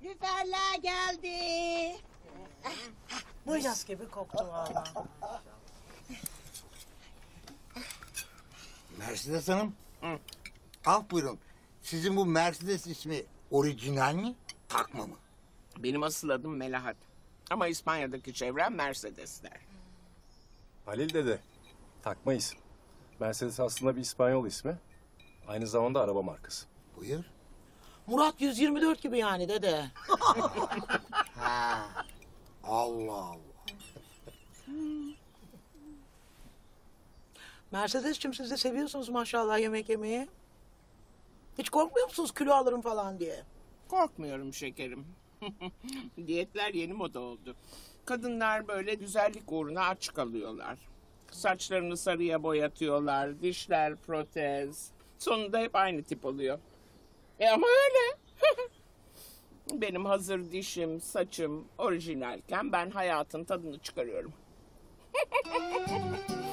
Lüferler geldi. Mılyas gibi koktu vallahi. Mercedes Hanım. Af buyurun. Sizin bu Mercedes ismi orijinal mi? Takma mı? Benim asıl adım Melahat. Ama İspanya'daki çevrem Mercedesler. Halil dede. Takma isim. Mercedes aslında bir İspanyol ismi. Aynı zamanda araba markası. Buyur. Murat 124 gibi yani dede. Ha. Allah Allah. Mercedes'cim siz de seviyorsunuz maşallah yemek yemeyi. Hiç korkmuyor musunuz kilo alırım falan diye? Korkmuyorum şekerim. Diyetler yeni moda oldu. Kadınlar böyle güzellik uğruna aç kalıyorlar. Saçlarını sarıya boyatıyorlar, dişler protez. Sonunda hep aynı tip oluyor. Ama öyle. Benim hazır dişim, saçım orijinalken ben hayatın tadını çıkarıyorum.